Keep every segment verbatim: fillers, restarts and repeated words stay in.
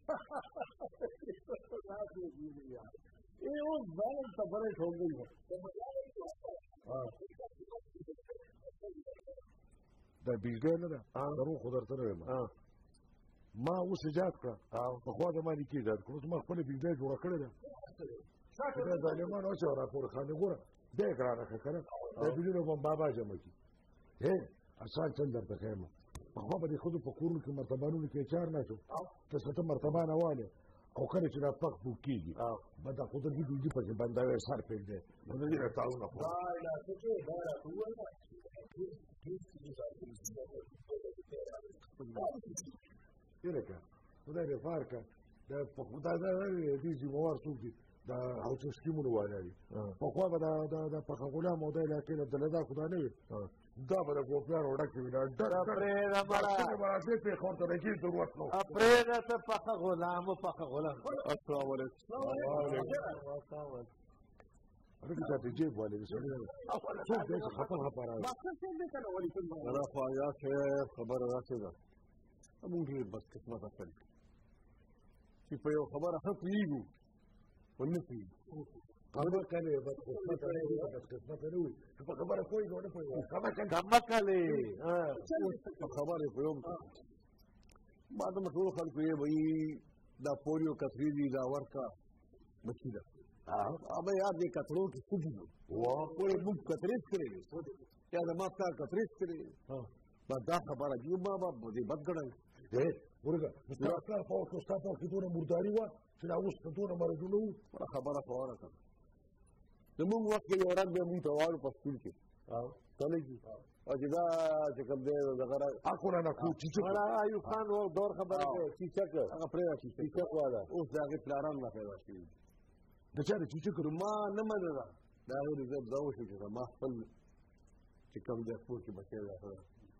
ये वो बैलेंस सफरेट हो गई है دا بيجي لنا نروح ودرتنا ما ما اوس ایجاد کړه په خوا د ما لیکي ایجاد کړو ما خپل بيجي جوړ کړی ده دا ظالمان او چې راپور خانه ګوره دې کړه کنه دا بيجي نو بابا جمع کی هه اصل څنګه درته خیمه په خوا به خود په کورونو کې مرتبانونو کې چار نه شو که څه مرتبانه واله او کله چې دا پخ بو کیږي به دا خود دې دې په باندې سر پېږ دی نو دې راځو نه خو دا لا څه چې دا Ireka, خدای دې فارکه دا په خدای دا دې چې موار څوک دي دا او څه سکیمونه وایي په خو به دا دا په غلام او د علاقې د لدا خدای نه وي دا به د ګوپیار وړه کې وي دا پرې دا مړه دې په خورته د کې ضرورت نو پرې دا په غلام او په غلام السلام علیکم أنا كنت أتجيب والي بس أنا شوف ليش خطرها برا ما كنت عندك أنا ولي كل مرة أنا خوايا خير خبر راسنا ممكن بس كسمة أفل كيف يو خبر أخذ يجو والنفي أنا كان بس كسمة أنا بس كسمة أنا شوف خبر كويس ولا كويس كم كان كم كله آه خبر في يوم بعد ما تقول خلك يبغى دا بوليو كثيري دا وركا بكيدا अब यार ये कतरों की कुछ नहीं वो पूरे मुल्क कतरेस करेंगे क्या जमात का कतरेस करेंगे बड़ा खबर है जुम्मा बाप मुझे बद गड़ाई है मुर्गा मुस्ताफा पाव मुस्ताफा की तूने मुर्दारी हुआ फिर उस तूने मर जुलू बड़ा खबर है फौरा था जब मुझ वक्त के औरत में मुझ तवार पस्तील के चले की और जिदा जब दे वगैरह आँखों ना खूब चीचक बड़ा आयु खान वो दौर खबर है चीचक अपने चीचक वाला उस जाके प्लारन ना पैदा की د چا د چیچک ما نه منله دا غیر زه دا وشو چې ما خپل چې کوم د خپل کې بچی راغله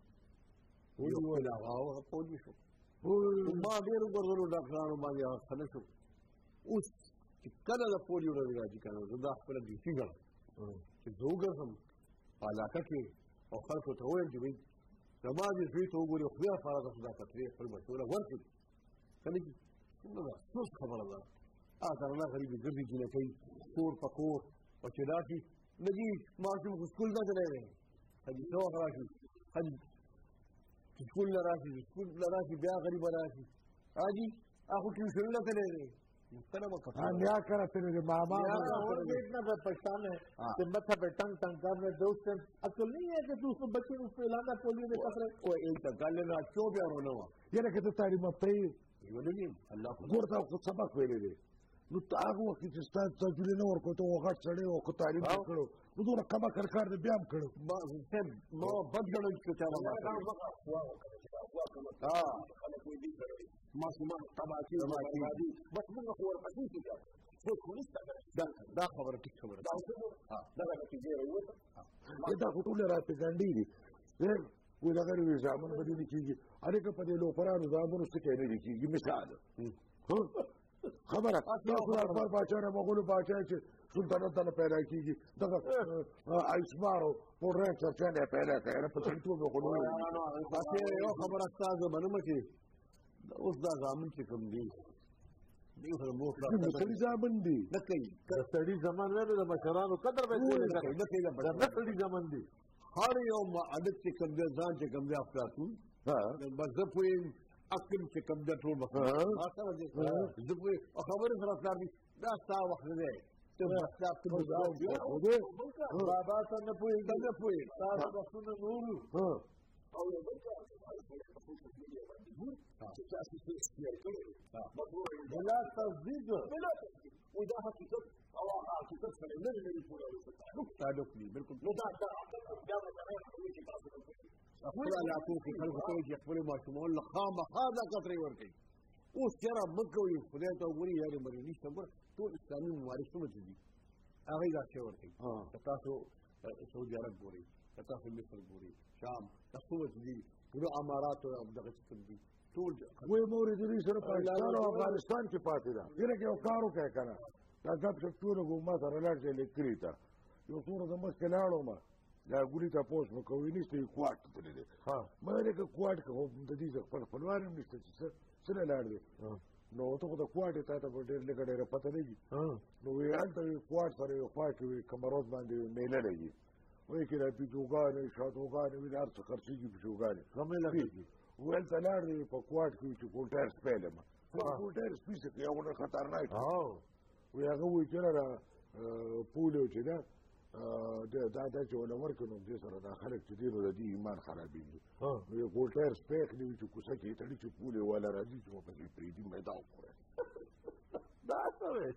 یو ولا هغه پولی شو ما ډېر وګورلو ډاکټرانو باندې خلک شو اوس چې کله د پولیو راځي کنه زه دا خپل دې څنګه چې زوګه هم علاقه کې او خلکو ته وایي چې زما دې دوی ته وګوري خو بیا فارغ صدا کتري خپل مشوره ورکړي کله چې څنګه څه خبره ده آخر الله غریب ګرځي چې کوي کور په کور او چې راشي لګي ماشوم سکول نه دی راغلی حاجي څو راشي حاجي سکول نه راشي سکول نه راشي بیا غریب راشي حاجي اخو ټیوشن نه کوي کله وکړه بیا کړه ته ماما देखना तो परेशान है कि मथा पे टंग टंग कर रहे दोस्त असल नहीं है कि दूसरे बच्चे को फैलाना पोलियो में कस रहे ओ एक गल ना क्यों प्यार होना हुआ ये ना कहते तारी मत पे ये नहीं अल्लाह को गोरता को सबक वेले दे نو هغه وخت چې ستاسو تجربه نه ورکو ته وغټ سړی او کو تعلیم وکړو نو دوه کما کار کار دې بیا هم کړو ما څه نو بدګنل چې چا ما ها ما سمع تبعتي بس موږ خو ورپسې کېږو خو پولیس دا دا خبره ټیک خبره دا ها دا نتیجه وروته دا ټول راته ګاندې دي وی دا غیر ځامن باندې کېږي اړه په دې لو پرانو ځامن څه کوي نه کېږي مثال ها خبره تاسو اکبر باچا نه مغول باچا چې سلطنت نه پیدا کیږي دغه ایسمارو پورې چرچا نه پیدا کړي په څنډو به غلو تاسو یو خبره تاسو باندې مکه اوس دا ځامن چې کوم دی دی خو مو خلاص نه سړي ځامن دی نه کوي سړي ځامن نه د مشرانو قدر به کوي نه کوي نه سړي ځامن دی هر یو ما عادت چې کوم دی ځان چې کوم دی افلاطون ها بس زه پوي اكل چې کوم د ټول مخه تاسو دې زه په خبره سره ځاري دا تاسو وخت دی ته تاسو په ځاو دی بابا ته نه پوي نه پوي تاسو وخت نه نور او یو بل څه چې تاسو څه ستیر کړی بلا تصدیق وده حقیقت او حقیقت سره نه لري پوره صادق دی بالکل نو دا دا دا خپل علاقو کې خلکو ته چې خپل ماشومان له خامخا دا قطرې ورکوي اوس چېرې موږ کوي خدای ته وګوري یارې مړي نشته ګوره ټول اسلامي ممالک څومره چې دي هغه یې دا شی ورکوي که تاسو سعودي عرب ګورئ که تاسو مصر ګورئ شام دا څومره چې دي ټول امارات او دغه څه دي ټول وایي مورې دې سره پاکستان او افغانستان کې پاتې ده یره کې یو کار وکړی که نه دا ګپ شپ ټوله به ما سره لاړ شي لیکلي ته یو څومره زه مخکې لاړم دا ګولي تپوس مو کوي نشته یې کوټ ته تللی دی ما ویلې که کوټ که خو د دې خپل خپلوان هم نشته چې څه څه نه لاړ دی نو ته خو د کوټې ته ته ډېر لږه ډېره پته لګي نو وی هلته کوټ سره یو خوا کې وي کمرود باندې میله لګي وایي کې دا پیچوګانې شاتوګانې وي هر څه خرڅېږي پیچوګانې کمې لګېږي ویل ته لاړ دی په کوټ کې چې کولټر سپی لمه کولټر سپي څه کوي هغه خطرناک وایي هغه وایي چې نه پولیو چې ده دا دا چې ونه ورکړو نو دې سره دا خلک چې دي نو د دې ایمان خرابېږي نو یو کولټر سپی کړي وي چې کوڅه کې تړي چې پولیو والا راځي چې ورپسې پرېږدي میدا وخوري دا څه وایي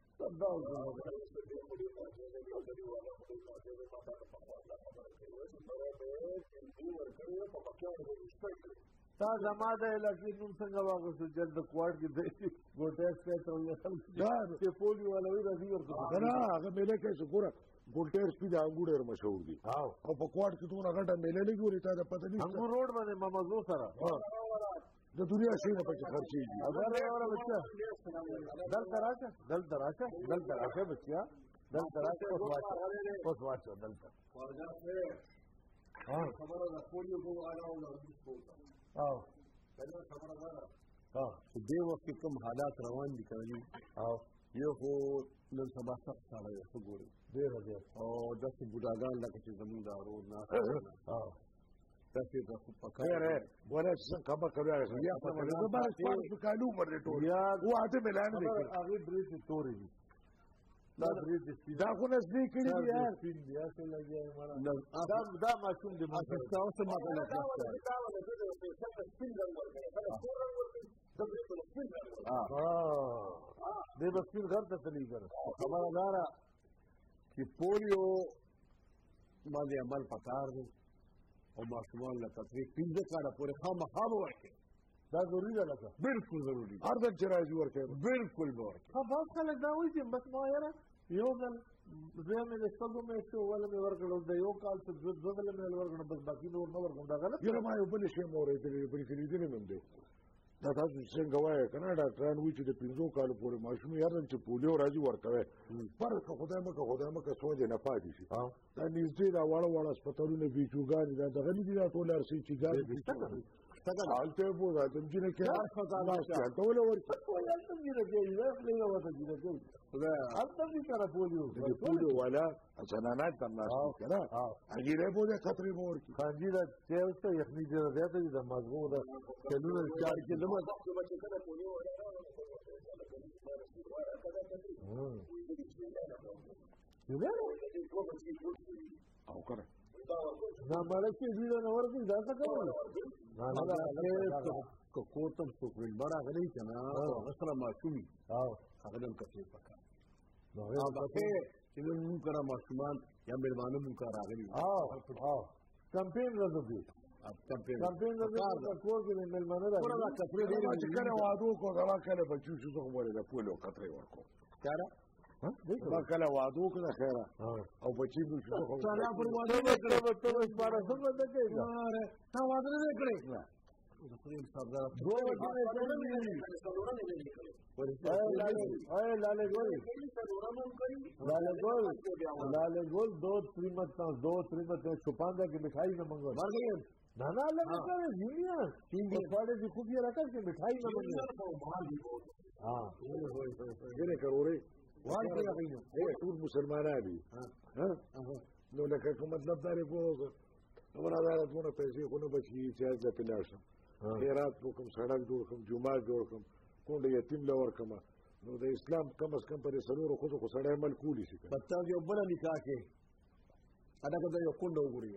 تا زما د علاقې نوم څنګه واغوستو چې د کوټ کې د ګوټې سپی ته ویل چې پولیو والا وي راځي ورته نه هغه میله کې چې ګوره ګولټر سپي د انګور ډېر مشهور دي او په کوټ کې دونه غټه میله لګي ورې تا د پته نشته انګور روډ باندې مامزو سره د دنیا شي نه پکې خرڅېږي دلته راشه دلته راشه دلته راشه بچیا دلته راشه اوس واچه اوس واچه دلته خبره ده پولیو کو اړه او خبره ده ها دې وخت کوم حالات روان دي کوي او یو خو نن سبا سخت ساړه یې وګورئ ډېر ډېر او داسې بوډاګان لکه چې زمونږ دا ورور ناست او داسې د خو په کار خیر ولا څنګه خبر کوي یا په دې باندې څو کالو مرته ټول یا واده ملان دي هغه درې تورې دي دا درې دي دا خو نسبی کړی دی یار سپین بیا څه لګي مړه دا دا ماشوم دی ما تاسو ما نه دې بس سپین غر ته تللی کړ خبره دارا چې پولیو باندې عمل پکار دی او ماشومان له تقریب پنځه کاله پورې خامخا ورکړي دا ضروري ده لکه بالکل ضروري هر ځل چې راځي ورکړي بالکل به ورکړي ها بعض خلک دا وایي چې بس ما یاره یو ځل زه مې د سترګو مې شو ولا مې ورکړو د یو کال څه دوه دوه ځله مې ورکړو بس باقي نور نه ورکوم دا غلط یاره ما یو بل شی مې اورېدلی بل کې لیدلی مې دی دا تاسو څنګه وایي که نه ډاکټران وایي چې د پنځو کالو پورې ماشوم هر ځل چې پولیو راځي ورکوي پر که خدای مکه خدای مکه سوچ نه پاتې شي دا نږدې دا واړه واړه هسپتالونه بیچوګانې دا دغه نه دي دا ټول هر څه چې ګاډي هلته به دا تمجینه کې هلته ولا ورکړي هلته مې راځي دا خلک وته دي هلته دې سره پولیو پولیو والا جنانات هم ناشته که نه هغې له به خطرې به ورکړي خانجي دا تیل ته یخني ډېره زیاته دي د مازغو د تیلونه چار کې لمه او که نه دا مالک چې دوی نه ورکړي دا څه کوي که کور ته څوک ویلبر راغلی که نه هغه سره ماشومي هغه هم کترې پکار چې نن مونږ کره ماشومان یا مېلمانه مونږ کره راغلي کمپین راځي کمپین کمپین راځي کور کې مېلمانه راځي کترې ډېرې چې کله واده وکړو دغه کله بچو چې زه خو ولې د پولیو کترې ورکړو چاره ما کله واده وکړه خیره او بچي مې چې زه خو سالا پر واده وکړه به ته اوس باره څنګه نه کوې تا واده نه کړی लाले गोल लाले गोल दो त्रिमत दो त्रिमत छुपांदा की मिठाई न मंगो ना ना लगे करे यूनियन तीन साढ़े जी खुफिया रखा कि मिठाई न मंगो हाँ ये करो रे वहाँ से लगी ना ये टूर मुसलमान है अभी हाँ नो लगा को मतलब दारे को हमारा दारा तुम्हारा पैसे को न बची चाहे जाते लाश خیرات وکم سړک جوړ کړم جومات جوړ کړم کونډه یتیم له ورکړم نو د اسلام کم از کم پرې څلورو ښځو خو سړی عمل کولی شي بچا یو بله نکاح کې هلکه دا یو کونډه وګورئ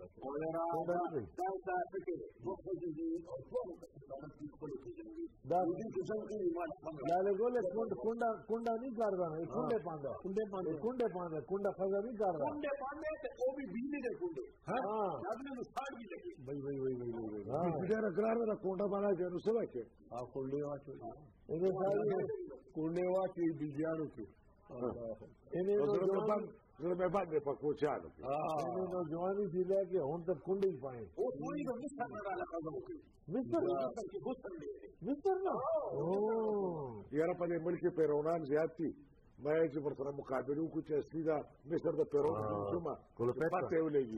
लाले गोल कुंडा कुंडा नहीं कर रहा है कुंडे पांडा कुंडे पांडे कुंडे पांडे कुंडा खजा नहीं कर रहा कुंडे पांडे वो भी बिजली के कुंडे हाँ आपने तो साड़ भी लगी भाई भाई भाई भाई भाई हाँ इधर अकरार वाला कुंडा बना के उससे बाकी हाँ कुंडे वाच इन्हें सारे कुंडे वाच बिजलियारों की इन्हें जरा मैं बात में पकड़ो चाल इन्हें नौजवानी जिला के हम तक कुंडे ही पाए वो कोई तो मिस्टर वाला काम होगी मिस्टर मिस्टर ना यार अपने मुल्क के पैरौनान ज्यादा थी ما یې چې ورسره مقابله وکړو چې اصلي دا مصر د پیرون منظومه پته یې ولګي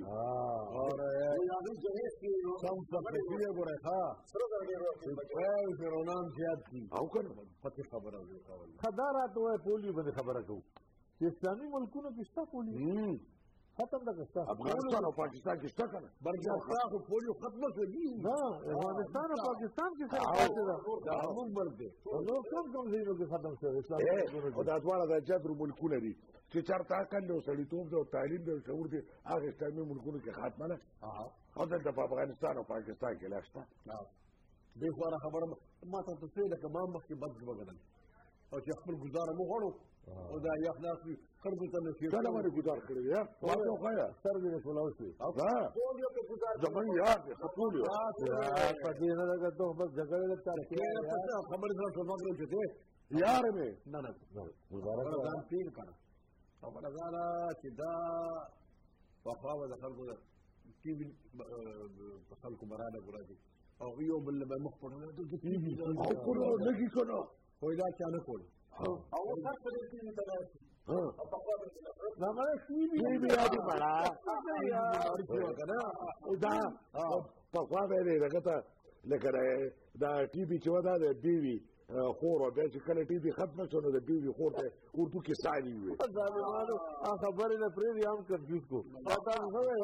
سم سفرې ګورې ښه پیرونان زیات دي او که نه پتې خبره ښه دا راته وایه پولیو باندې خبره کوو چې اسلامي ملکونو کې شته پولیو ختم ده که شته افغانستان او پاکستان کې شته که نه بلکې خو پولیو ختمه شوي نه افغانستان او پاکستان کې سره پاتې ده دا زموږ ملک دی نور کوم کوم ځایونو کې ختم شوی اسلامي ملکونو او دا دواړه د جبر ملکونه دي چې چېرته عقل دی او سړیتوب دی او تعلیم دی او شعور دی هغه اسلامي ملکونو کې خاتمه ده او دلته په افغانستان او پاکستان کې لا شته دې خواره خبره ما ته څه لکه ما مخکې بد وګڼل او چې خپل ګزاره مو غواړو او دا یخ ناس وي خلکو ته نصیحت کله باندې ګزار کړی دی ما ته وښایه سر دې ټولاو شي زمونږ یاد دی ښه ټول یو په دې نه لګه ته بس جګړې ته خبرې سره ټول مګر چې دی یار مې نه نه ګزاره ځان پیر کړه خبره دا ده چې دا وفا به د خلکو ټي وي په خلکو براله ګرځي او یو بل به مخ پټول د ټي وي او کولو لګي کنه خو دا چا نه کول او هر څه دې ته راځي او په خوا به نه ما ټي وي ټي وي یادي مړه دا په خوا به دې هغه ته لکه دا ټي وي چې ودا د بي وي خور او بیا چې کله ټي وي ختمه شو نو د بي وي خور ته اردو کې سالي وي ظالمانو هغه خبرې نه پرېږدي هم کنفیوز کو دا څه وایي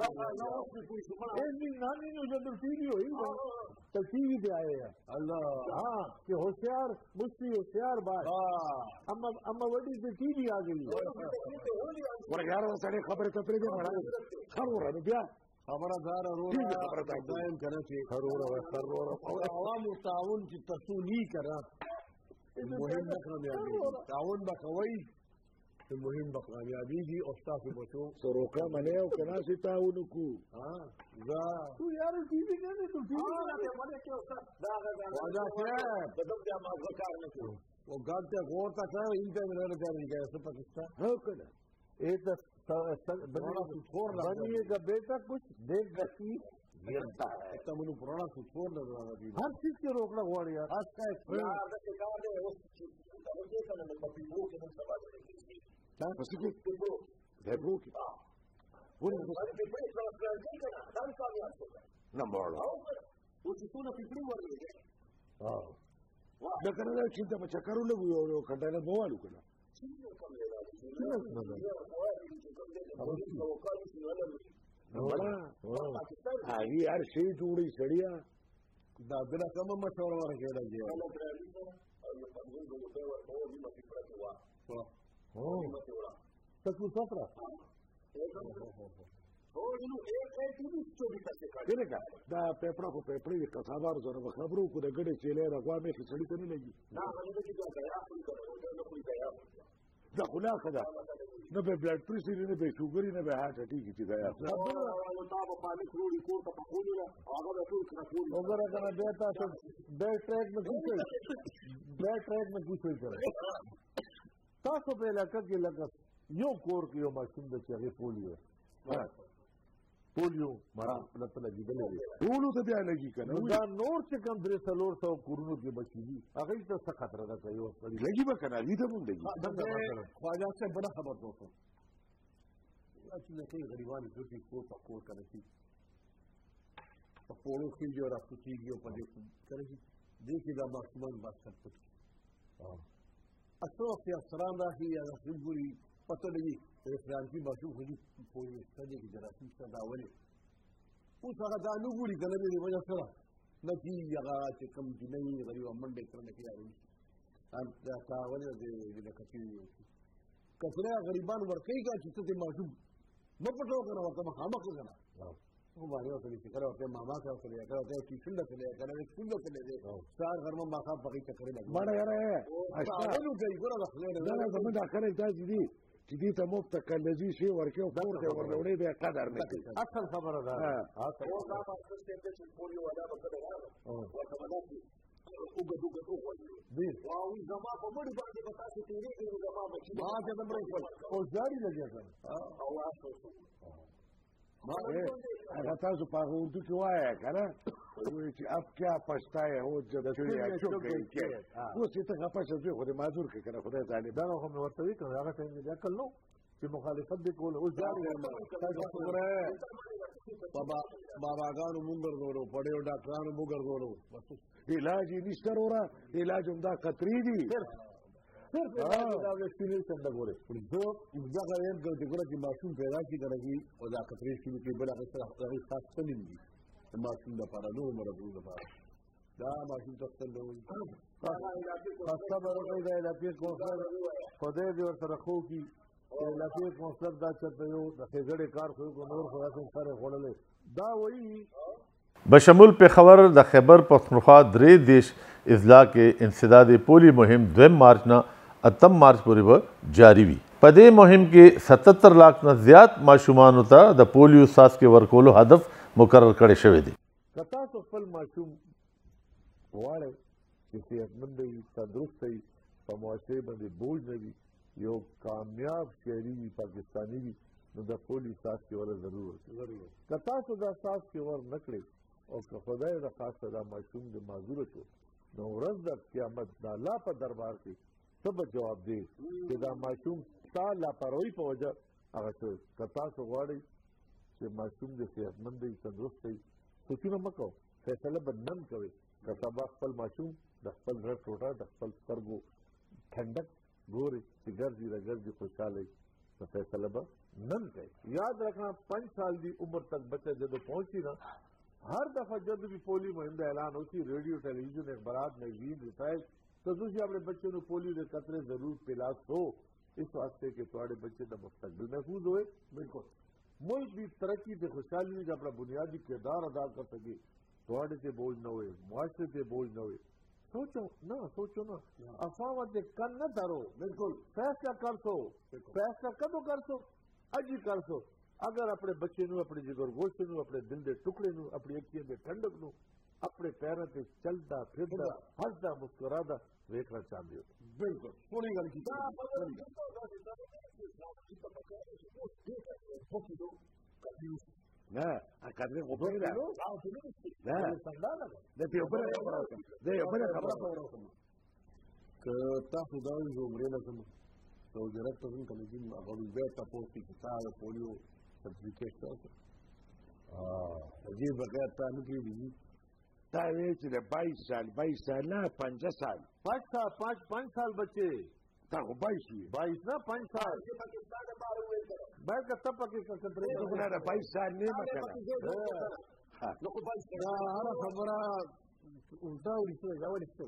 نانی نو جب ٹی وی ہوئی تو ٹی وی پہ آئے ہیں اللہ ہاں کہ ہوشیار مفتی ہوشیار بات اما اما وڈی سے ٹی وی آ گئی ورګار سره خبره ته پرېږدي مړه خبره نو بیا خبره دار ورو خبره ته دایم کنه چې ضرور او ضرور او عوام تعاون چې تسونی کرا مهم نه کامیابی تعاون به کوي چې مهم به کامیابی او تاسو بچو سروکا منه او کنا سي تعاون کو ها دا تو یار ٹی وی نه تو ٹی وی دا باندې کې استاد دا واجا غدا صاحب د دغه ما کار نه کوي او ګاډه ورته څه انټر نه کوي چې پاکستان هو کنه ایک بنیے کا بیٹا کچھ دیکھ گتی गिरता है ऐसा मुझे पुराना कुछ छोड़ ना रहा था हर चीज के रोकना हुआ यार आज का यार द शिकार है उस मुझे करने में कभी वो के नहीं समझ रही क्या बस कि ده بروكي وين بس في بريك بس नहीं करना दान कामयाब होगा نمبر وتكون في بري وري اه ده كان لا كنت بتشكروا له يو كان بوالو كده هغه هر شي جوړي سړیا دا بلا کوم مشوره ورکړه دی او تاسو سفره او نو ایک ایک دې څه دې تاسو کړه دا پیپر په پیپر کې کسابار زره خبرو کو د ګډه چيله راغوا مې چې سړی ته نه لګي نه هغه دې دا یا نه کوئی دا دا خلاصه ده نه به بلډ پریشر نه به شوګر نه به هارت اٹیک چې دا نو تاسو په باندې کړو کو ته په خولي لا هغه ټول کړو وګوره کنه بیا تاسو بیک ټریک میں کیسه بیک ټریک میں کیسه کوي تاسو په علاقه کې لګا یو کور کې یو ماشوم د چغې پولیو پولیو مړه پلته لګیدلې ټول ته بیا لګي کنه دا نور چې کم درې څلور سو کورونو کې بچي دي هغه ته څه خطر ده کوي لګي به کنه دې ته مونږ لګي خواجه سے بڑا خبر دوستو چې نه کوي غریبان چې په کور په کور کوي په کورو کې جو راځي چې یو په دې کوي دې کې دا ماکسیمم بس کړو اه اصل کې سلام راځي یا خبري پته لګي فرانسي باشو خو دې په یوه ستدي کې دراسي څه دا ولې اوس هغه دا نو ګوري کنه دې وجه سره نتي هغه چې کوم جنۍ غریب منډه کړنه کې راوي ان دا تا ولې دې دې کتي کثره غریبان ورکې کا چې ته معصوم نو پټو کنه ورته مخامخ کنه او باندې ورته چې کړه ورته ماما کا کړی کړه ته چې څنګه کړی کړه څنګه کړی ستار غرمه ماخه پکې چکرې لګي باندې یاره اشاره نو کوي ګوره دا دا زموږ د اخره تاسو دي چې دې ته مفتکلذي شي ورکو پور ته ورنوړې به قدر نه کوي اصل خبره ده اصل او دا ماته چې پولیو ولا به کړه او ورته مدافع وګ وګ وګ دي واو زما په مړي باندې به تاسو تیرې کې زما بچي ما ته د برې او جاری لګیا او واسو هغه تاسو په هغه اردو کې وایه که نه وایي چې اب کیا پچھتا ہے وہ جب چڑیا چگ گئی کې اوس چې ته خفه شه زوی خو دې معذور کړې که نه خدای ظالم دا خو مې ورته وي که هغه ټایم مې عقل نه چې مخالفت دې کوله اوس باباګانو مونږ ګرځولو پړیو ډاکټرانو مونږ ګرځولو علاج یې نشته وروره علاج همدا قطرې دي دا ویکسینیشن د ګورې زه دغه یم چې ګوره چې ماشوم پیدا شي که نه شي او دا قطرې شروع کړي بل هغه سره هغې خاص سلیم دي د ماشوم دپاره نورو مرضونو دپاره دا ماشوم ته ستل نه وایي خسته به روغی د علاقې کونسلر خدای دې ورسره ښو کړي چې علاقې کونسلر دا چېرته یو د ښېګړې کار خو یو نور خو داسې سر یې خوړلی دا وایي بشمول پیښور د خیبر پښتونخوا درې دیش اضلاع کې انسداد پولی مهم دویم مارچ نه اتم مارچ پورې به جاری وي په دې مهم کې ستتر لاک نه زیات ماشومانو ته د پولیو څاڅکي ورکولو هدف مقرر کړی شوی دی که تاسو خپل ماشوم غواړئ چې صحتمند وي تندرسته وي په معاشرې باندې بوج نه وي یو کامیاب شهري وي پاکستاني وي نو د پولیو څاڅکي ور ضرور ورکړئ که تاسو دا څاڅکي ور نه کړئ او که خدای رخواسته دا ماشوم د معذوره شو نو ورځ د قیامت د الله په دربار کې ته به جواب دی چې دا ماشوم ستا لاپرواهي په وجه هغه شوی که تاسو غواړئ چې ماشوم د صحتمند وي تندرست وي سوچونه مه کوئ فیصله به نن کوئ که سبا خپل ماشوم د خپل زړه ټوټه د خپل سترګو ټنډک ګوري چې ګرځي را ګرځي خوشحاله وي نو فیصله به نن کوئ یاد رکھنا پانچ سال دی عمر تک بچہ جب پہنچی نا ہر دفعہ جب بھی پولیو مہم کا اعلان ہوتی ریڈیو ٹیلی ویژن اخبارات میگزین رسائل تو تھی اپنے بچے کو پولیو کے قطرے ضرور پلا سو اس واسطے کہ تھوڑے بچے کا مستقبل محفوظ ہوئے بالکل ملک بھی ترقی سے خوشحالی کا اپنا بنیادی کردار ادا کر سکے تھوڑے سے بوجھ نہ ہوئے معاشرے سے بوجھ نہ ہوئے سوچو نہ سوچو نا افواہ سے کن نہ دھرو بالکل فیصلہ کر سو فیصلہ کدو کر سو اج ہی کر سو اگر اپنے بچے نو اپنے جگر گوشت نو اپنے دل دے ٹکڑے نو اپنی اکھیاں دے ٹھنڈک نو اپنے پیروں سے چلتا پھرتا ہستا مسکراتا ویکھنا چاہتے ہو بالکل سونی گل کی نه اکادمي غوړې ده نه د پیوبره خبره ده یو بل خبره وکړم که تاسو دا یو مرینه کوم نو ډایرکټ څنګه کوي هغه به تاسو چې تاسو پولیو سرټیفیکیټ تاسو ا دې بغیر تاسو کې دي دا وی چې د بائیس سال بائیس سال نه پنځه سال پانچ سال پانچ پانچ سال بچے تا خو بائیس وي بائیس نه پانچ سال باید که تب پکې کترې څنګه نه بائیس سال نه مکه نو کو بائیس دا هر خبره دا ورته دا ورته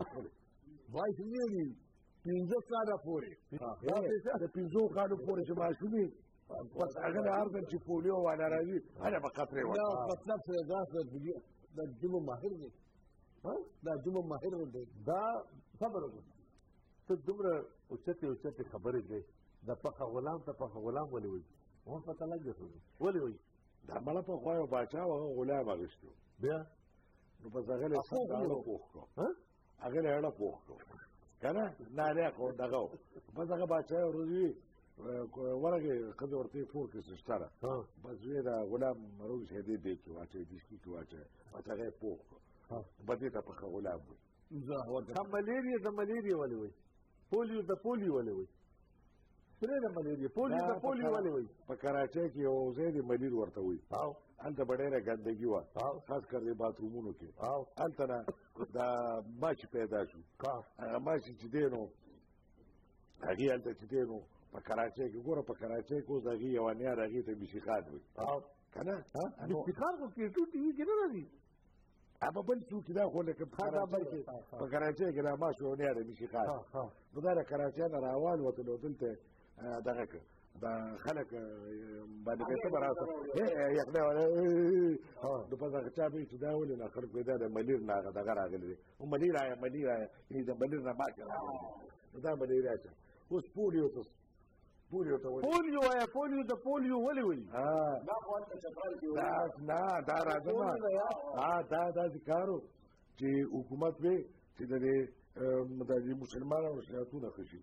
بائیس نه دي پنځه کاله پورې د پنځو کالو پورې چې ماشومې بس هغه د هر ځل چې پولیو والا راځي هغه به قطرې ورکړي دا مطلب څه دا دا جمع ماهر دی دا جمع ماهر دی دا خبره وکړه ته دومره اوچتې اوچتې خبرې دی د پخه غلام ته پخه غلام ولې وایي اوس پته لګي ولې وایي دا مله په خوا یو باچا و هغه غلام اخیستو بیا نو پس هغه له اړه پوښ کړو هغه له اړه پوښ کړو کنه نه نه کو دغه پس هغه باچا ورځي ورګه کله ورته فور کې ستاره بس وی دا غلام مروج هدي دی چې واچي د شي کې واچي پس هغه پوښ ها بده ته په غلام زه هو د ملیریا د ملیریا ولې وایي پولیو د پولیو ولې وایي سره د ملیریا پولیو د پولیو ولې وایي په کراچۍ کې یو ځای د ملیر ورته وایي او هلته به ډېره ګندګي وه خاص کر د باترومونو کې او هلته نه دا ماچ پیدا شو هغه ماچ چې دی نو هغې هلته چې دی نو په کراچۍ کې ګوره په کراچۍ کې اوس د هغې یوه نیار هغې ته میشیخان وایي که نه میشیخان خو کېټو ټي وي کې نه راځي اما بل څوک دا خو لکه په کراچۍ کې دا ماش یو نیار میشیخان نو دا د کراچۍ نه راوال وته نو دلته دغه کړ دا خلک باندې بیته به راسه یخنه نو په دغه چا به چې دا ولې نه خلک پیدا د ملیر نه هغه دغه راغلی دی ملیر آیا ملیر آیا د ملیر نه ماچ راغلی نو دا ملیر اچه اوس پولیو ته پولیو ته وایي پولیو آیا پولیو د پولیو ولې وایي دا نه دا راځه دا داسې کار و چې حکومت وی چې د دې مسلمانانو شرایطونه ښه شي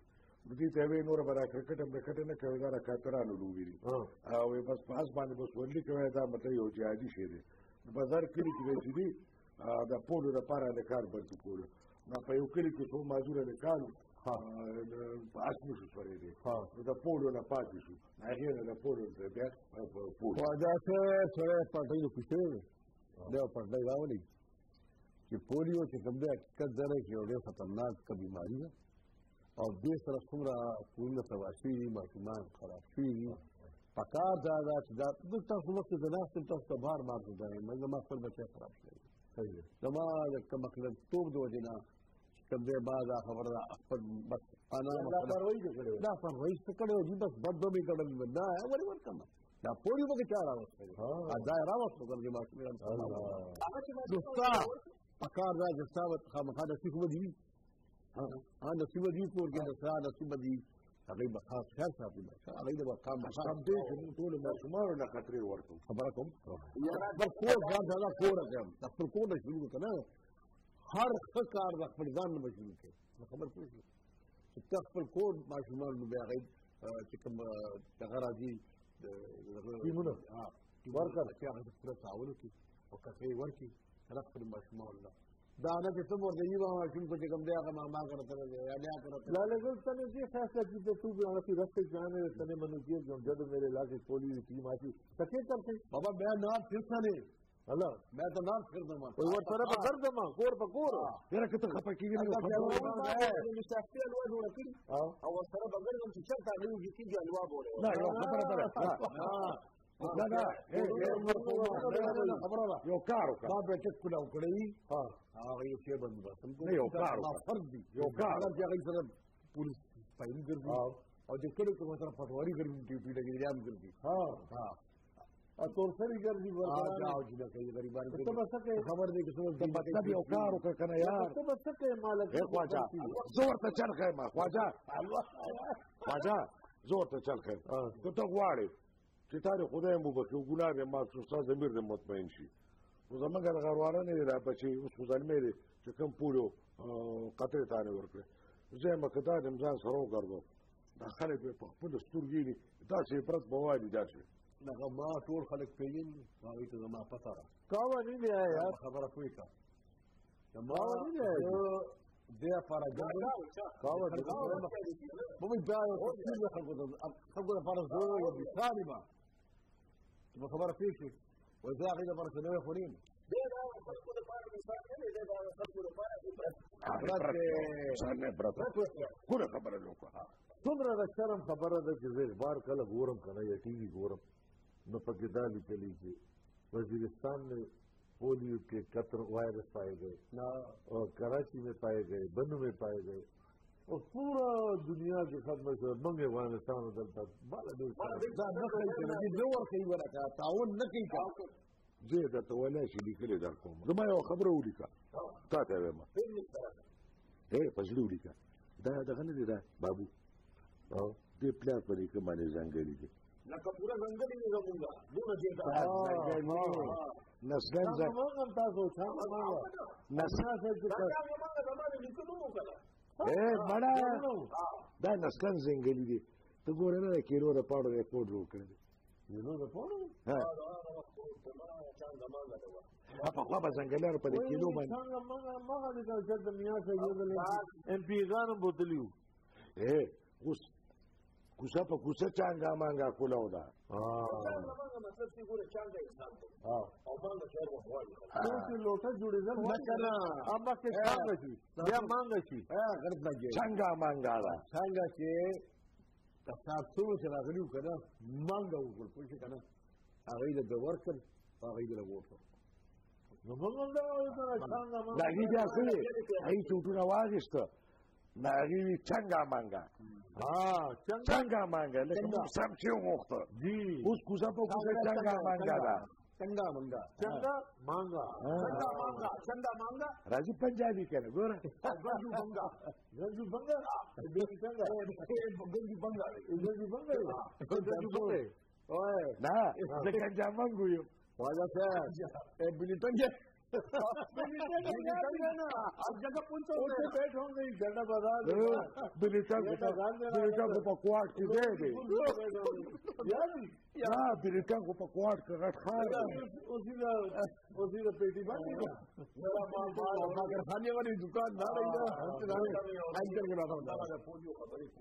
دې ته وې نور به را کرکټ هم کرکټ نه کوي دا کاترانو لوبي دي او بس پاس باندې بس ورلي کوي دا مته یو جهادي شی دی بازار کې کې دي دا پولو لپاره د کار برته پولو نو په یو کلی کې څو مازور د کار ها اسمه شو سره دي ها دا پولو نه پاتې شو هغه نه د پولو د بیا پولو واجا څه سره پټې نو پښته دا پټې راولي چې پولیو چې کوم دی حقیقت دا نه کې یو خطرناک بیماری ده او دې سره څومره کورونه تباه شوي دي ماشومان خراب شوي دي پکار دا ده چې دا تاسو وخت د ناستې تاسو ته بار بار ځای مې زما خپل بچی خراب شوی صحیح زما د کوم مطلب توپ د وجې نه کوم دی بعد خبره ده خپل بس انا دا پروايي کړو دا پروايي څه کړو چې بس بد به کړل دا ولې ورکم دا پولیو به چا راوځي ها دا راوځي کوم ماشومان دوستا پکار دا چې تاسو خامخا د څه کوم دي ها نصیب دي کور کې نصرا نصیب دي هغه به خاص خیال ساتي هغه د مقام سم دې چې ټول ماشومان له خطر ورته خبره کوم بس کور ځان ځان کور راځم تاسو کور نه شروع کنه هر څه کار د خپل ځان نه شروع کړئ خبر پوه شئ چې تاسو کور ماشومان نو بیا هغه چې کوم هغه راځي ټیمونه ها ورکړ چې هغه پوره تعاون کوي او کفي ورکړي خپل ماشومان الله دا نه چې څومره دی یو ماشوم کو چې کوم دی هغه ما کوي یا بیا کوي لا لګل تنه دې فیصله چې تو به هغه راسته ځانه تنه منو کې جو جد میرے علاقے پولی ټیم آتی تکي کرتے بابا بیا نه پھرتا نه الله मैं तो नाम फिर दूंगा कोई और तरह पर कर दूंगा कोर पर कोर तेरा कितना खपा की नहीं مستقبل الوا جوړ کړی او سره بغیر کوم چې چلتا نه یو چې الوا بوله لا یو خبره ده لا لا خبره ده یو کار وکړه ما به ټک کړو کړی ها هغه یو څه بند بس نه یو کار وکړه فرض دی یو کار چې هغه سره پولیس پایل ګرځي او د کله کوم سره پټواری ګرځي ټي پی لګي ریام ګرځي ها ها ا تور سری ګرځي ورته جاو چې دا کوي غریبان ته بس کې خبر دی چې څه مطلب یو کار وکړه کنه یار ته بس کې مالک اے خواجه زور ته چل خیمه خواجه خواجه زور ته چل خیمه ته ته غواړې چې تاریخ خدای مو بخښي ګناه دې معاف شي استاد ضمیر دې مطمئن شي نو زمونږ غرواره نه را بچي اوس خو ظالمې دي چې کوم پولو قطر ته نه ورکړي زه مکدا دې ځان سره وګرځو دا خلک په خپل ستورګي دي دا چې پرد بوالي دا چې هغه ما ټول خلک پیژني هغه ته زما پته را کاوه نه دی یار خبره کوي کا ما نه دی دې لپاره ګټه کاوه دې مو مې دا یو څه خلکو ته خلکو لپاره زه یو مثال ما په خبره پیښه وځه هغه لپاره څه نه خورین دا دا خلکو لپاره مثال نه دی دا خلکو لپاره څنګه برته کومه خبره لوکه څومره د شرم خبره ده چې زه بار کله ګورم کنه یا ټي وي ګورم نو پکې دا لیکلي چې वजीरिस्तान में पोलियो के कतर वायरस पाए गए और कराची में पाए गए बन्नू में पाए गए और पूरा दुनिया के खत्म से मंगे अफगानिस्तान उधर तक تعاون نه کوي زه درته ویلی چې لیکلې در کوم زما یو خبره ولیکه تا ته وایم اے په زړه ولیکه دا دغه نه دی دا بابو او دې پلار په دې کې باندې ځانګړي دي لکه پورا ځنګل یې زمونږه دونه دې دا نسلن ځا هم تاسو څه نسلن اے بڑا دا نسلن ځنګلي دي ته ګوره نه کیلو د پاړو ریپورټ جوړ کړی کیلو د پاړو ها په خوا به ځنګلیانو په دې کیلو باندې څنګه مګه مګه د جد میا سره یو ځل ام پی ګان بوتلیو اے اوس کوڅه په کوڅه څنګه مانګه کولاو دا ها مطلب چې ګوره څنګه انسان ها او باندې چیر وایي چې لوټه جوړېدل مثلا اما کې څنګه شي بیا مانګه شي ها غلط لګي څنګه مانګه دا څنګه چې تاسو چې راغلیو کنه مانګه وګور پوه شئ کنه هغه د ورکل هغه د ورکل نو موږ دا څنګه مانګه دا دې اخلي ای ټوټونه واغښت ناغي څنګه مانګه ها څنګه مانګه لکه سم چې وخته جی اوس کوڅه په کوڅه څنګه مانګه دا څنګه مانګه څنګه مانګه څنګه مانګه څنګه مانګه راځي پنجابي کنه ګوره ګنجو بنگا ګنجو بنگا دې څنګه ګنجو بنگا ګنجو بنگا ګنجو بنگا اوه نه ځکه جامنګو یو واجه صاحب ابن تنجه अब जगह पूछो बैठ होंगे झंडा बाजार बिलिटा को बिलिटा को पकवाट की दे दे हाँ बिलिटा को पकवाट का गट खा उसी का उसी का पेटी बंद मेरा मगर खाने वाली दुकान ना रही ना अंदर के बात होता पोलियो खबर है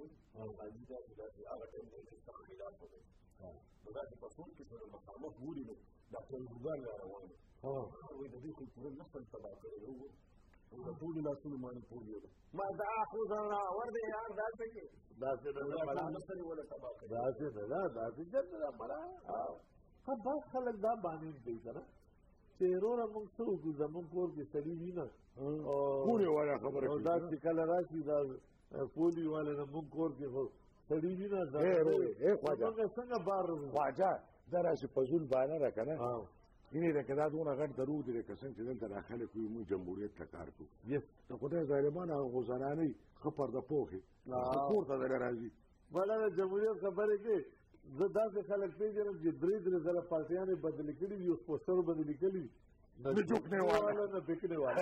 Berarti pasal kita bersama budi ni, dah lugar lah orang. Oh, jadi kita nak sampai ke luar. Budi lah semua mana budi. Masa aku sana, warga yang dah pergi. dah se dah bala. dah se dah dah se dah bala. हाँ बस खलक दा बानी नहीं करा तेरो रमंग सो की जमन कोर की सड़ी भी ना पूरे वाला खबर है दा निकल रहा सी दा पोली वाले रमंग कोर के सड़ी भी ना दा ए ख्वाजा संग बार ख्वाजा दरा से पजुल बाना रखा ना इन्हीं रखे दा दोनों अगर दरूद रे कसम से दल दाखिल कोई मु जमहूरियत का कार को ये तो खुदा जालिमान गुजारानी खबर द पोखे खबर दा राजी वाला जमहूरियत खबर है कि زدا سے خلک پیژنم چې درې درې ځله پارټیانې بدلې کړي دي اوس پوسټر باندې لیکلي نه جھکنے والا نه بکنے والا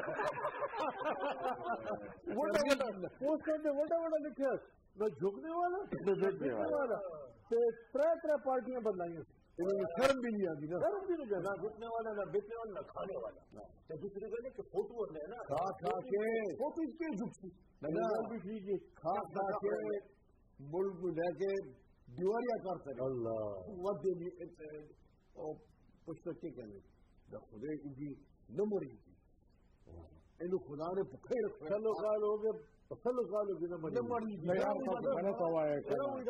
پوسټر میں وڈا وڈا لکھا نہ جھکنے والا نہ بکنے والا تے ترے ترے پارٹیاں بدلائی ہیں شرم بھی نہیں آتی نا شرم بھی نہیں نہ جھکنے والا نہ بکنے والا نہ کھانے والا تو دوسری گل ہے کہ فوٹو ہے نا کھا کھا کے فوٹو اس کے جھکتی نہ بھی ٹھیک ہے کھا کھا کے ملک میں لے کے دیواریا کرتا ہے اللہ ودی او پشت کے کہنے دا خدا کی نمبر کی انو خدا نے پکھے چلو قال ہو گئے چلو قال ہو گئے نمبر نہیں یار کا غلط ہوا ہے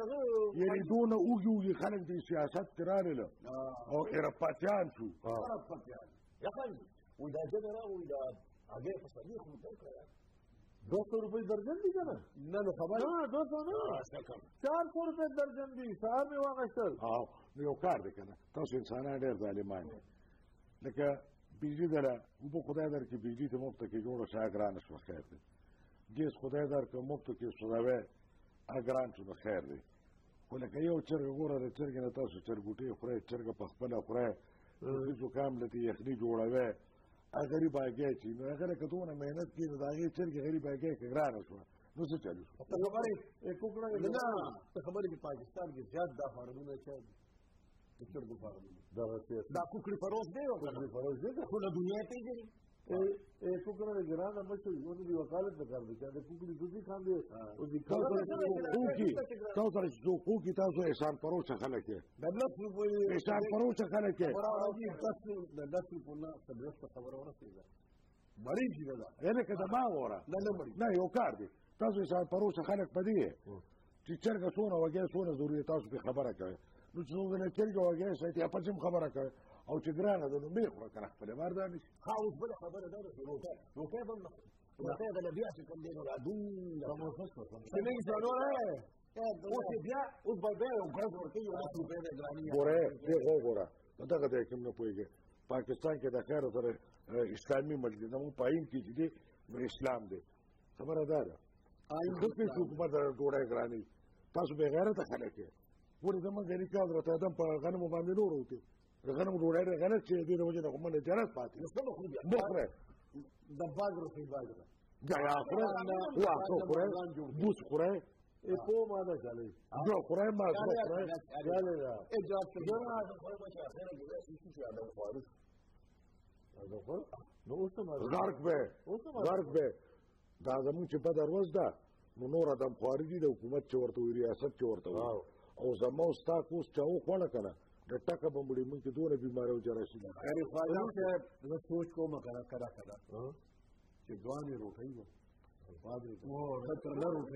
یہ دون اوگی اوگی خلق دی سیاست ترانه له او ارپاتیان شو ارپاتیان یا خان ودا جنرا ودا اگے صدیق متکرر دو سو روپے درجن دی کنا نہ نو خبر ہاں دو سو نا چار سو روپے درجن دی صاحب میں واغشتل اه یو کار دی کنه تاسو انسانان ډېر ظالمان دي لکه بجلی دره وبو خدای در کې بجلی ته مفت کې جوړه شاګران شو خیر دی ګیس خدای در کې مفت کې سوزاوي اګران شو خیر دی خو لکه یو چرګ ګوره د چرګ نه تاسو چرګوټي خوري چرګ په خپل خوري چې کوم لته یخني جوړوي غریب آگے چی نو اگر کدوونه مهنت کی نو داغه چرګ غریب آگے کګران شو نو څه چالو شو ته خبرې یک کوکړه نه ته خبرې کې پاکستان کې زیات دا فارمونه چي د چرګو فارمونه دا دا کوکړي فروز دی او کوکړي فروز دی خو د دنیا ته دی اے اے کوکړه ګرانه مشو یو دی وکالت وکړ دي چې د کوکړي دوی خان دی او دي کوکي تاسو سره جو کوکي تاسو احسان پروش خلک کې د نفس په احسان پروش خلک کې راځي تاسو د نفس په نه تبلیغ خبره ورسېږي مړی دی دا یعنی کدا ما وره نه نه مړی نه یو کار دی تاسو احسان پروش خلک پدې چې چرګ سونه وګه سونه ضروري تاسو په خبره کوي نو چې موږ نه چرګ وګه سې ته په چم خبره کوي او چې ګرانه ده نو مې خو کنه خپل مردان شي خاوس بل خبره ده نو ته نو ته بل نو ته د بیا چې کوم دی نو راځو کومه څه چې نه ځانو نه او چې بیا او په بیا او ګرځ ورته یو څه په دې ګرانی ګوره دې وګوره دغه دې کوم نه پويږي پاکستان کې د خیر سره اسلامي مجلس نو پاین کې دي اسلام دی خبره ده آئین خو په حکومت ډوړې ګرانی تاسو به غیرت خلک ورته زموږ غری کا حضرت ادم په غنمو باندې نور وته غنمو ډوړې غلط چې دې وجه نه کومه جنت پاتې نو خره د باجرو په باجرو یا یا خره وا خو خره بوس خره ای په ما نه چالي جو خره ما خره چالي را ای جواب ته نه خو ما چې اخره کې څه څه ادم فاروق ادم نو اوس ما غرق به غرق به دا زمون چې په دروازه ده نو نور ادم خارجي د حکومت چې ورته ریاست چې ورته او زمو ستا کوس چاو خوړه کنه د ټکه بمبړي مونږ ته دوه بیمارو جراشي یعنی خواجه ته زه سوچ کوم کنه کړه کړه چې دوانې روټي وو فاضل او تر نه روټي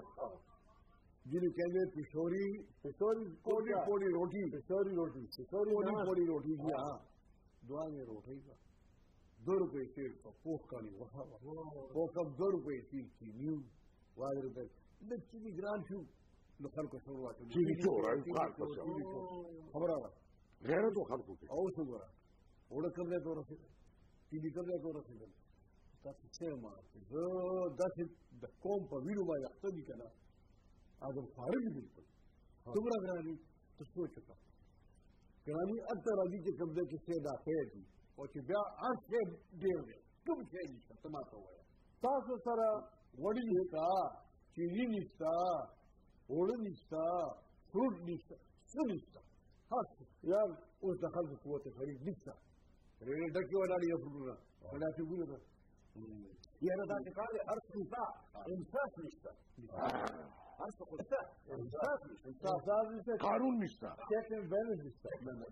جنې کېږي پښوري پښوري کوډي کوډي روټي پښوري روټي پښوري کوډي کوډي روټي ها دوانې روټي دو روپے تیل کا پوخ کالی وہاں وہ کم دو روپے تیل کی نیو واضح روپے نہ چیزی گران چھو لخل کو شروع آتا چیزی چور ہے خال کو شروع خبر آگا غیرت و خلقو کے او سگورا اوڑا کم لے تو رسے تیلی کم لے تو رسے تاکہ سیر مارتے دو دس قوم پا ویلو ما یقتدی کنا آدم خارجی بالکل تمرا گرانی تو سوچتا گرانی اکتر آگی کے کم لے کے سیدہ خیر دی او چې بیا هر شی ډېر دی کوم شی نشته ته ما ته ووایه تاسو سره غوړي نشته چیني نشته اوړه نشته فروټ نشته څه نشته هر څه یار اوس د خلکو قوت خرید نشته ریډې ډکې ولاړې یو فروټونه ولا چې ګورې یاره دا چې کار دی هر څه نشته انصاف نشته هر څه خو شته انصاف نشته انصاف نشته قانون نشته چیک اینډ بیلنس نشته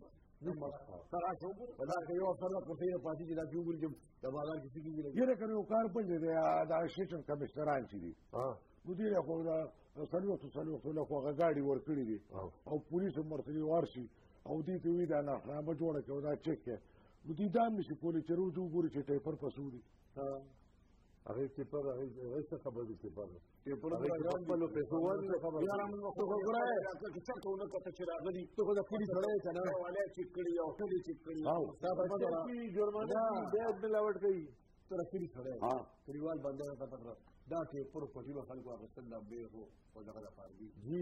سره راشه وګوره په دا کې یو افسر له کوټې نه پاتې چې دا چې وګوري چې د بازار کې څه کېږي یاره که یو کار پنځه دی دا سټیشن کمشنران چې دي نو دې له خو دا څلوېښتو څلوېښتو له خو هغه ګاډي ورکړي دي او پولیس هم ورسره وار شي او دې ته وایي دا ناخنامه جوړه کړه دا چک کړه نو دوی دا هم نشي کولی چې روز وګوري چې ټیپر په څو دي هغې ټیپر هغې څه خبر دي ټیپر ټیپر خپلو پیسو ورکړي یاره موږ خو وګوره که چېرته ونه کته چې راغلي ته خو د پولیس سړی یې که نه والی چک کړي او ښه دې چک کړي دا به جرمانه بیا ملاوټ کوي ته رسلي سړی کلیوال بندیانو ته پته دا ټیپر کوټینو خلکو اخیستل دا بې خو خو دغه دپاره دي جی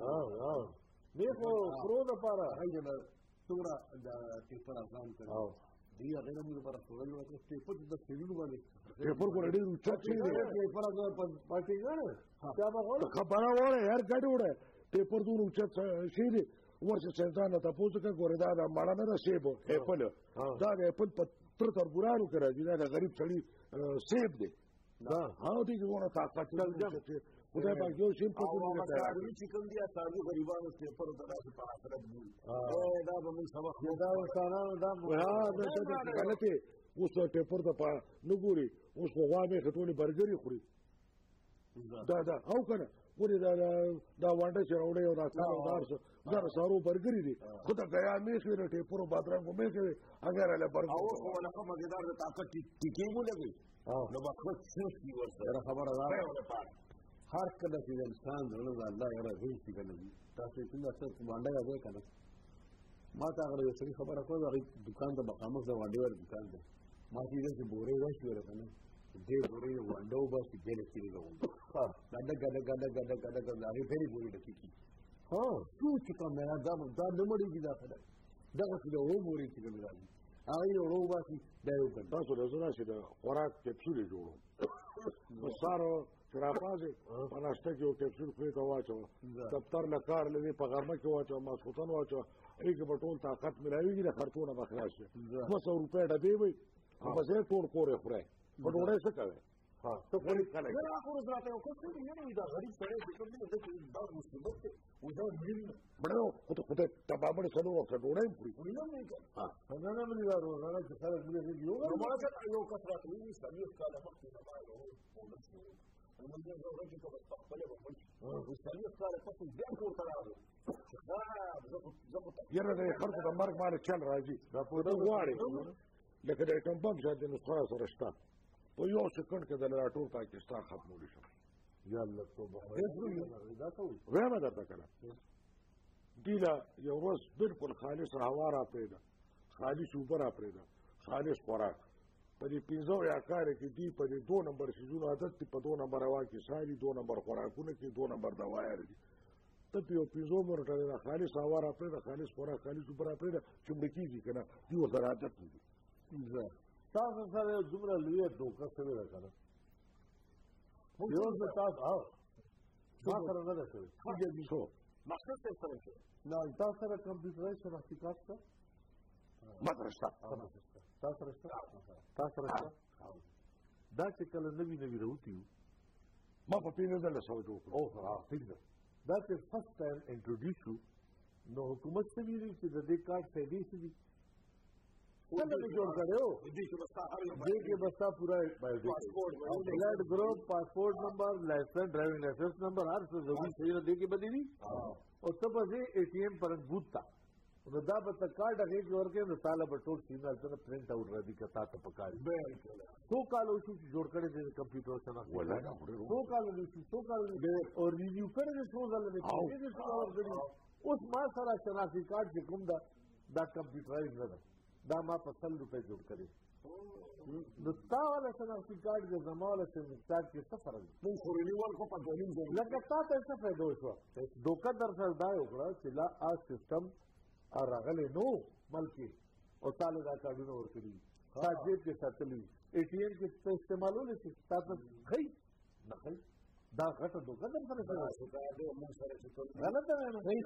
بې خو خرو دپاره هغې نه څومره د ټیپر ازان کړي دی هغې نه موږ لپاره سوړل وکړه ټیپر د سیلونو باندې ټیپر خو ډېر اوچت شوی دی ټیپر هغه پارټي ګڼه چا به غواړي خبره واوره یار ګډ وړه ټیپر دومره اوچت شوی دی ورشه سیدان ته تپوس وکړه ګورې دا د مړه نه ده سیب ایپل دا د ایپل په تر تربورانو کې راځي دا د غریب سړي سیب دی هغه دې دونه طاقت خدای پاک یو شی په کوم ځای کې چې کوم دي تاسو غریبانو ټیپر د داسې په آخرت دی دا به موږ سبق دا انسانانو دا غلطه اوس ټیپر د پا نه ګوري اوس غوا به خټولې برګري خوري دا دا او کنه ګوري دا دا وانډه چې راوړې او دا کار دار څه دا سارو برګري دي خدای غیا مې خو ټیپر بادرنګ مې کوي اگر له برګر او خو له کومه مزیدار د طاقت ټیکې مو لګي نو مخکې څه کی ورسره خبره ده هر کله چې انسان زړه د الله یاره هیڅ کنه تاسو څنګه څه وانډه یادې کنه ما ته هغه یو څه خبره کوله هغه دکان ته مخامخ د وانډې ور دکان دی ما چې دې بورې راشي ورکنه دې بورې وانډو بس دې نه کېږي ها دا ګډه ګډه ګډه ګډه ګډه هغه فری بورې د کیږي ها څو چې کوم نه دا دا نه مړیږي دا څه دا څه د و بورې چې نه راځي هغه یو ورو باسي دا یو ګډه تاسو له زړه چې د خوراک کپسول جوړو نو سارو چراپازه په ناشته کې یو کپسول خوري ته واچو دفتر له کار لري په غرمه کې واچو ماسخوتن واچو ایګ په ټول طاقت ملایوي د خرطونه بخلاص شي دوه سوه روپۍ ډبې وي او بس یې ټول کورې خوري په ډوډۍ څه کوي ها ته خوري کله نه راخور راته او څه دې نه وي دا غریب سره د کوم نه د دا مصیبت او دا مين بڑو خو ته خو ته تبابړ سره وکړه ډوډۍ خوري نه نه ها نه نه مې دا ورونه چې خلک دې یو نو ما ته یو کثرت وی سمې کاله مخکې نه وایو موږ یو ورځ کې په خپل وکړ او سمې کاله پس بیا کوته راغلو یره د خرڅ د مرګ باندې چل راځي دا په دې غواړي لکه د ټم بم شاته نو سره سره شته په یو سکند کې د راټول پاکستان ختمول شي یا الله توبه دا څه وي وایم درته کنه دیلا یو ورځ بالکل خالص هوا را پیدا خالص اوپر را پیدا خالص خوراک په دې پنځو یا کار کې دی په دې دو نمبر سيزونو عادت په دو نمبر هوا کې ساري دو نمبر خوراکونه کې دو نمبر دوايا لري ته په پنځو مرټه نه خالص هوا را پیدا خالص خوراک خالص اوپر را پیدا چې مکیږي کنه دی ورته عادت دي تاسو سره زمره لوی دوکه سره راکنه یو څه تاسو ها ما سره نه ده شوی کیږي څو مقصد څه سره شي نو تاسو سره کمپیوټر شناختی کارت څه مدرسه تاسو سره تاسو سره دا چې کله نوی نوی راوتی ما په پینځه دله سو جوړ او ها پینځه دا چې فرست ټایم انټروډیوس شو نو حکومت څه ویلي چې د دې کارت فائدې څه دي څنګه به جوړ کړو دې کې بستا هر یو دې کې بستا پورا پاسپورت بلډ ګروپ پاسپورت نمبر لائسنس ډرایوینګ لائسنس نمبر هر څه ضروري شي دې کې بدلی او څه په دې اے ټی ایم پر بوت تا نو دا به تا کارت هغه کې ورکې نو طالب ټول سیمه ته پرنٹ اوټ را دي کتا ته پکاري څو کال شو چې جوړ کړي د کمپیوټر سره ولا نه خورو څو کال شو څو کال او ریویو کړي څو ځله نه کېږي څو ورغلي اوس ما سره شناختی کارت چې کوم دا دا کمپیوټرایز نه ده دا ما په سل روپے جوړ کړي نو تا والا شناختی کارت د زماله سره کارت کې څه فرق دی نو خوري ور کو په دولین ځای لکه تا ته څه فائدہ وشو دوکه در سره دا یو کړه چې لا آ سیستم راغلی نو بلکې او تعالی دا کارونه ورکړي تا جیب کې ساتلی اے ټي ایم کې ته استعمالولی شي تا ته ښایي نه ښایي دا غټه دوکه در سره شوې غلطه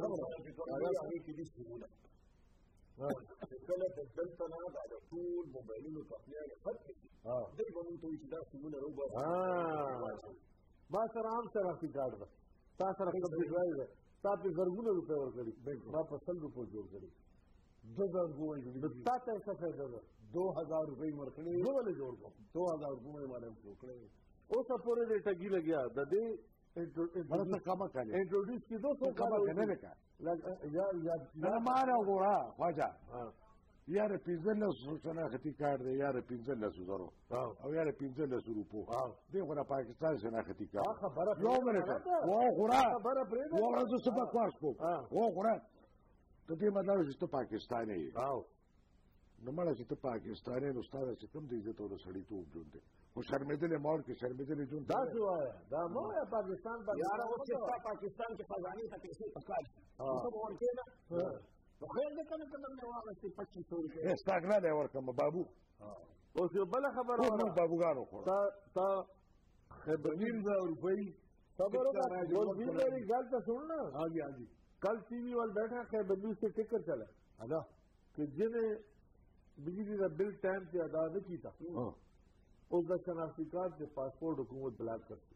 وینا کله چې دلته نه دا د ټول موبایلونو کمپنیانې خرڅ کړي دوی به موږ ته وایي چې دا سیمونه راوباسئ ما سره عام شناختي کارډ ده تا سره کمپیوټرایز ده تا پرې زرګونه روپۍ ورکړي ما په سل روپو جوړ کړي دو زر روپۍ تا ته څه فایده ده دو هزار روپۍ مې ورکړي زه ولې جوړ کړم دو هزار روپۍ مې ماله جوړ کړی اوسه پورې دې ټګي لګیا د دې انټروډیوس کېدو څو کاله نه لکه نه ماره وګوره خواجه یاره پنځلس شناختي کارت دی یاره پنځلسو زرو او یاره پنځلسو روپو دی خو د پاکستان شناختي کارت یو منټ وګوره وګوره زه څه بکواس کوم وګوره ته دې مطلب چې ته پاکستانی یې نو مړه چې ته پاکستانی نو ستا چې کوم د عزت او د سړیتوب ژوند دی خو شرمېدلې ماحول کې شرمېدلې ژوند دا څه وایه دا مه وایه پاکستان یاره اوس چې ستا پاکستان کې خزانې ته پیسې پکار دي ته به ورکې نه نو خیر دی که نه که درنه واخېستې پچیس سو روپۍ استغنا دی ورکړم بابو اوس یو بله خبره موږ بابوګانو خوړه تا خبرنیم زر روپۍ خبر ګلبیر میری گل تو سن نا ہاں جی ہاں جی کل ٹی وی والے بیٹھا خیر بندو سے ٹکر چلا ادا کہ جنہیں بجلی کا بل ٹائم سے ادا نہیں کیتا اس کا شناختی کارڈ سے پاسپورٹ حکومت بلاک کرتی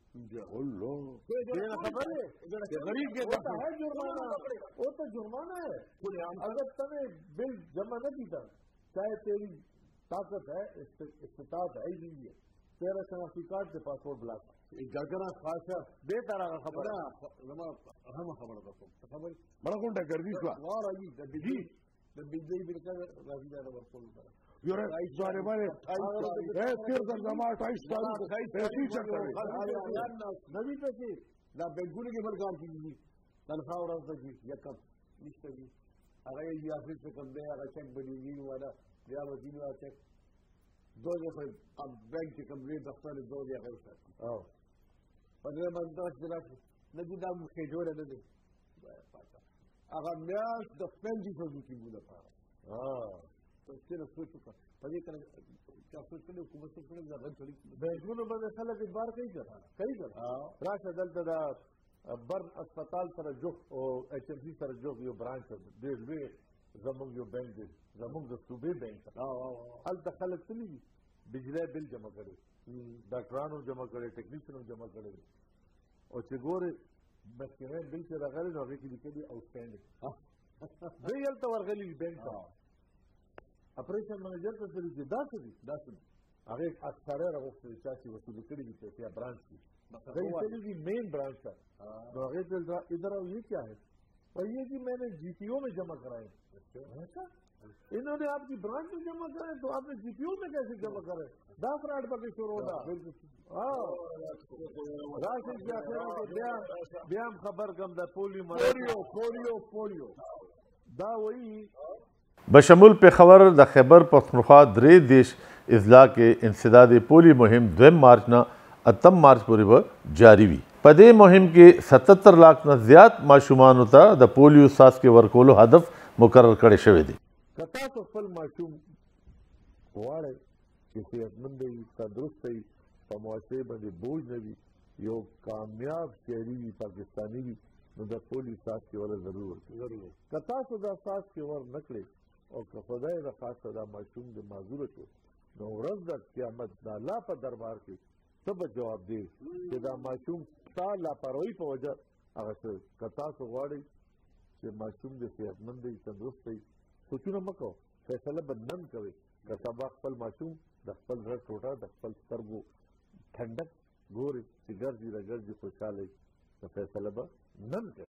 خبر ہے غریب کے ہے جرمانہ وہ تو جرمانہ ہے اگر تمہیں بل جمع نہ کیتا چاہے تیری طاقت ہے استطاعت ہے ہی نہیں ہے تیرا شناختی کارڈ سے پاسپورٹ بلاک جاگرا خاصا بے طرح خبر اہم خبر خبر بڑا کونٹا گردی شو اور آئی بجلی بجلی بل کا راضی دار ورکول کرا یور ایس بارے بارے اے تیر در زما اٹھائیس تاریخ ایسی چکر نبی پیسے دا بینکونی کے بل کام کیجیے تنخواہ اور کی یکم نشتے جی اگر یہ آفس سے کم دے اگر چیک بنی گی والا یا وزین والا چیک دو دفعہ اب بینک کی کمپلیٹ دفتر دو دیا کر سکتے پندرہ منتھ جلا نجی دا مجھے جوڑے نہ دے اگر میاش دا پینجی سو کی بولا پا تو اس نے سوچ چکا پڑھے کر کیا سوچ کرے حکومت سے کرے گا رد چھوڑی بینکونو بندے خلق اس بار کئی کرا کئی کرا راش عدالت دا برن اسپتال سر جو ایچ ایم سی سر جو یہ برانچ دیش بے زمونږ یو بینک دی زمونږ د صوبې بینک هلته خلک تللي دي بجلی بل جمع کړی ډاکټرانو جمع کړی ټیکنیشینو جمع کړی او چې ګورې مخکینی بل چې راغلی نو هغې کې لیکلي اوټسټینډینګ دوی هلته ورغلي دي بینک ته اپریشن منیجر ته سړي چې دا څه دي دا څه دي هغې اکثره راغوښتلي چا چې وصولې کړي دي پیسې برانچ کې دوی تللي دي مین برانچ ته نو هغې ته ادھر آؤ یہ کیا ہے اور یہ جی میں نے جی پی او میں جمع کرائے انہوں نے آپ کی برانچ میں جمع کرے تو آپ نے جی پی او میں کیسے جمع کرے دا فراڈ پکے شروع ہوتا راشن کیا بیام خبر کم دا پولیو پولیو پولیو پولیو دا وہی بشمول پیښور د خیبر پښتونخوا درې دیش اضلاع کې انسداد پولی مهم دویم مارچ نه اتم مارچ پورې به جاری وي په دې مهم کې ستتر لاک نه زیات ماشومانو ته د پولیو څاڅکي ورکولو هدف مقرر کړی شوی دی که تاسو خپل ماشوم غواړئ چې صحتمند وي تندرست وي په معاشرې باندې بوج نه وي یو کامیاب شهري وي پاکستاني وي نو د پولیو څاڅکي ورله ضرور ورکړئ که تاسو دا څاڅکي ور نه کړئ او که خدای نخواسته دا ماشوم د معذوره شو نو ورځ د قیامت د الله په دربار کې څه به جواب دی چې دا ماشوم ستا لاپرواهي په وجه هغه څه که تاسو غواړئ چې ماشوم د صحتمند دی تندرست دی سوچونه مه کوئ فیصله به نن کوئ که سبا خپل ماشوم د خپل زړه ټوټه د خپل سترګو ټنډک ګورئ چې ګرځي راګرځي خوشحاله نو فیصله به نن کوئ